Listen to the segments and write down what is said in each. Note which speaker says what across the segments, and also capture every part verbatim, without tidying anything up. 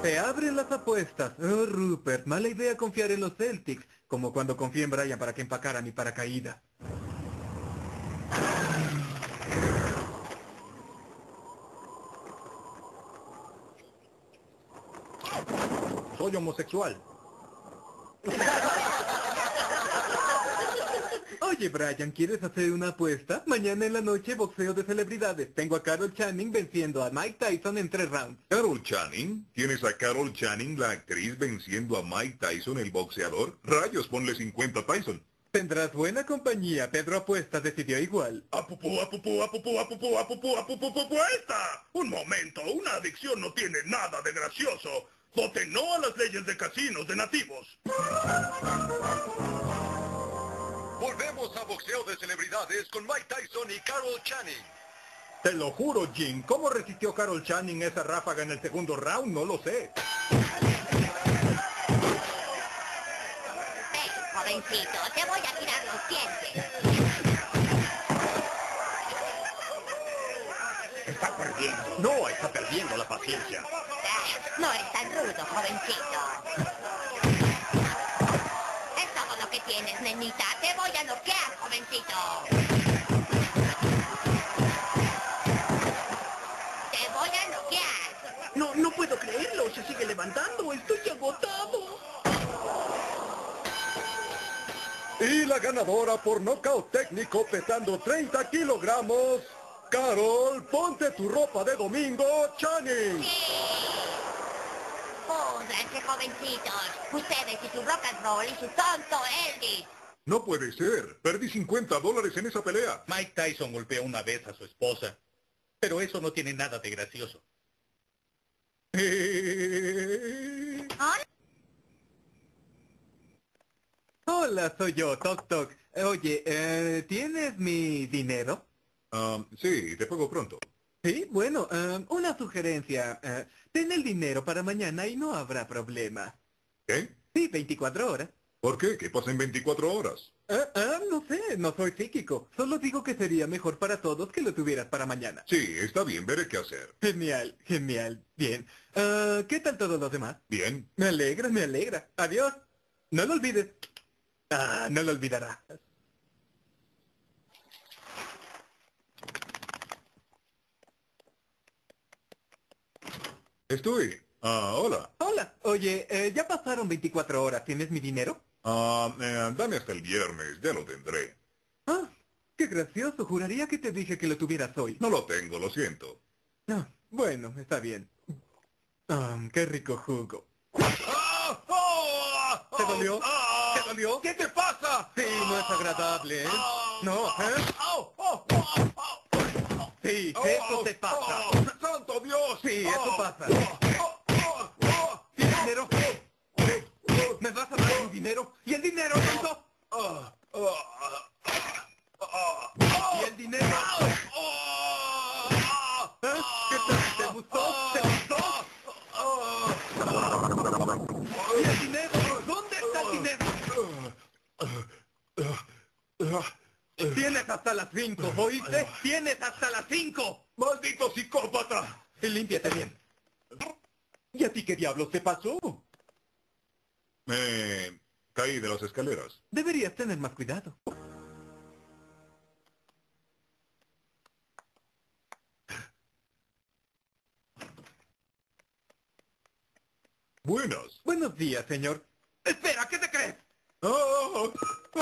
Speaker 1: Se abren las apuestas. Oh, Rupert, mala idea confiar en los Celtics, como cuando confié en Brian para que empacara mi paracaídas.
Speaker 2: Soy homosexual.
Speaker 1: Oye, Brian, ¿quieres hacer una apuesta? Mañana en la noche, boxeo de celebridades. Tengo a Carol Channing venciendo a Mike Tyson en tres rounds.
Speaker 3: ¿Carol Channing? ¿Tienes a Carol Channing, la actriz, venciendo a Mike Tyson, el boxeador? Rayos, ponle cincuenta a Tyson.
Speaker 1: Tendrás buena compañía. Pedro Apuesta decidió igual.
Speaker 3: ¡Apupú, apupú, apupú, apupú, apupú, apupú, apuesta! Un momento, una adicción no tiene nada de gracioso. Voten no a las leyes de casinos de nativos.
Speaker 4: Volvemos a boxeo de celebridades con Mike Tyson y Carol Channing.
Speaker 2: Te lo juro, Jim. ¿Cómo resistió Carol Channing esa ráfaga en el segundo round? No lo sé.
Speaker 5: Ven, jovencito, te voy a tirar los dientes.
Speaker 2: Está perdiendo. No, está perdiendo la paciencia.
Speaker 5: Ah, no es tan rudo, jovencito. Es todo lo que tienes, nenita. Te voy a noquear, jovencito. Te voy a noquear.
Speaker 6: No, no puedo creerlo. Se sigue levantando. Estoy agotado.
Speaker 4: Y la ganadora por nocaut técnico pesando treinta kilogramos, Carol, ponte tu ropa de domingo, Channing.
Speaker 5: Sí. Púdranse, jovencitos. Ustedes y su rock and roll y su tonto Elvis.
Speaker 3: No puede ser. Perdí cincuenta dólares en esa pelea.
Speaker 2: Mike Tyson golpeó una vez a su esposa, pero eso no tiene nada de gracioso.
Speaker 5: Hola.
Speaker 1: Hola, soy yo, Toc Toc. Oye, eh, ¿tienes mi dinero?
Speaker 3: Ah, sí, te pago pronto.
Speaker 1: Sí, bueno, eh, una sugerencia. eh, ten el dinero para mañana y no habrá problema.
Speaker 3: ¿Qué?
Speaker 1: Sí, veinticuatro horas.
Speaker 3: ¿Por qué? ¿Qué pasa en veinticuatro horas?
Speaker 1: Ah, ah, no sé, no soy psíquico. Solo digo que sería mejor para todos que lo tuvieras para mañana.
Speaker 3: Sí, está bien, veré qué hacer.
Speaker 1: Genial, genial. Bien. Ah, ¿qué tal todos los demás?
Speaker 3: Bien.
Speaker 1: Me alegra, me alegra. Adiós. No lo olvides. Ah, no lo olvidará.
Speaker 3: Estoy. Ah, hola.
Speaker 1: Hola. Oye, eh, ya pasaron veinticuatro horas. ¿Tienes mi dinero?
Speaker 3: Ah, eh, dame hasta el viernes, ya lo tendré.
Speaker 1: Ah, qué gracioso. Juraría que te dije que lo tuvieras hoy.
Speaker 3: No lo tengo, lo siento.
Speaker 1: Ah, bueno, está bien. Ah, qué rico jugo.
Speaker 2: ¡Ah! ¡Oh!
Speaker 1: ¿Te dolió?
Speaker 2: ¡Ah!
Speaker 1: ¿Te dolió?
Speaker 2: ¿Qué te pasa?
Speaker 1: Sí, no es agradable, ¿eh? No, ¿eh?
Speaker 2: ¡Oh! ¡Oh! ¡Oh! ¡Oh!
Speaker 1: Sí,
Speaker 2: ¡Oh!
Speaker 1: eso te pasa.
Speaker 2: ¡Oh! ¡Santo Dios!
Speaker 1: Sí, eso
Speaker 2: ¡Oh!
Speaker 1: pasa.
Speaker 2: ¡Oh! ¡Oh! ¡Oh! ¡Oh!
Speaker 1: ¿Tienes dinero? ¿Me vas a dar mi dinero? ¿Y el dinero, tonto?
Speaker 2: ¡Oh! ¡Oh! ¡Oh!
Speaker 1: ¿Y el dinero? ¿Eh? ¿Qué tal? ¿Te gustó? ¿Te gustó? ¿Y el dinero? ¿Dónde está el dinero? Tienes hasta las cinco, ¿oíste? Tienes hasta las cinco.
Speaker 2: ¡Maldito psicópata!
Speaker 1: Y límpiate bien. ¿Y a ti qué diablos te pasó?
Speaker 3: Me caí de las escaleras.
Speaker 1: Deberías tener más cuidado.
Speaker 3: Buenas.
Speaker 1: Buenos días, señor. ¡Espera! ¿Qué te crees?
Speaker 3: ¡Oh!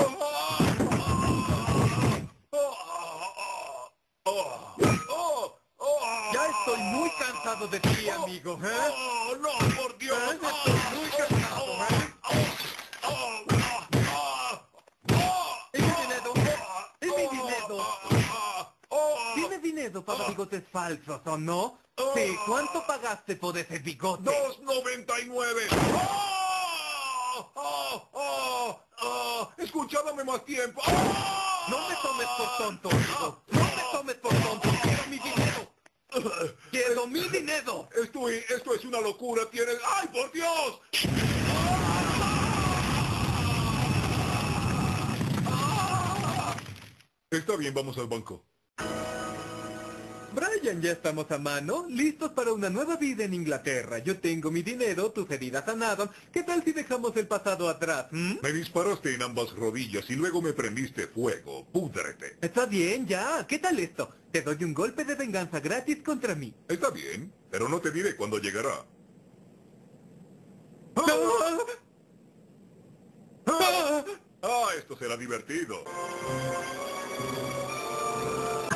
Speaker 1: Ya estoy muy cansado de ti, amigo, ¿eh?
Speaker 3: ¡Oh, no, por Dios!
Speaker 1: ¿Eh? Estoy muy cansado, ¿eh? ¿Y mi dinero? ¿Y mi dinero? ¿Tienes dinero para bigotes falsos o no? Sí, ¿cuánto pagaste por ese bigote?
Speaker 3: dos noventa y nueve. ¡Oh! ¡Oh! ¡Oh! ¡Oh! Escuchábame más tiempo. ¡Oh!
Speaker 1: No me tomes por tonto, amigo. No me tomes por tonto. Quiero mi dinero. Quiero mi dinero.
Speaker 3: Estoy, esto es una locura. Tienes... ¡Ay, por Dios! Está bien, vamos al banco.
Speaker 1: Brian, ya estamos a mano, listos para una nueva vida en Inglaterra. Yo tengo mi dinero, tus heridas sanadas. ¿Qué tal si dejamos el pasado atrás? ¿Mm?
Speaker 3: Me disparaste en ambas rodillas y luego me prendiste fuego. Púdrete.
Speaker 1: Está bien, ya. ¿Qué tal esto? Te doy un golpe de venganza gratis contra mí.
Speaker 3: Está bien, pero no te diré cuándo llegará.
Speaker 1: ¡Ah! ¡Ah!
Speaker 3: Ah, esto será divertido.